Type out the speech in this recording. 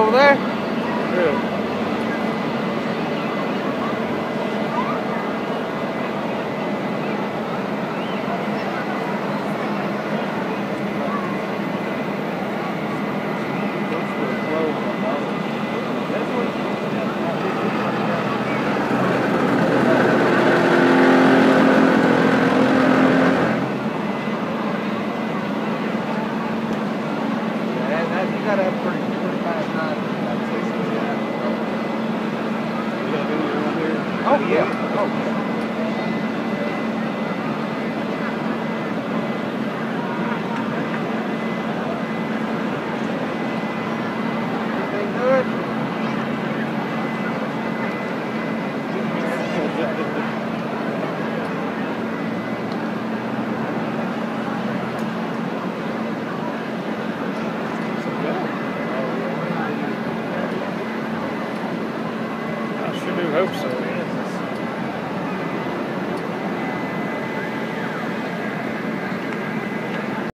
over there. Really? You gotta have pretty fast time. You got a video on here? Oh yeah. Oh yeah.